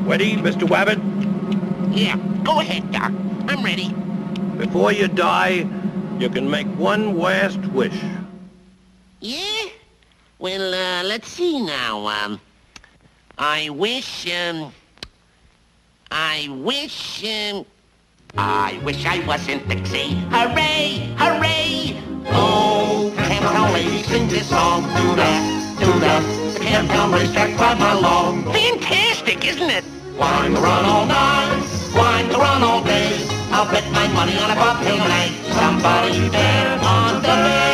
Ready, Mr. Wabbit? Yeah, go ahead, Doc. I'm ready. Before you die, you can make one last wish. Yeah? Well, let's see now. I wish I wasn't Dixie. Hooray! Hooray! Oh, Camptown ladies sing this song. Do that, do that. The Camptown racetrack right along. Fantastic, isn't it? Wine to run all night, wine to run all day. I'll bet my money on a bobtail night. Somebody there on the bay.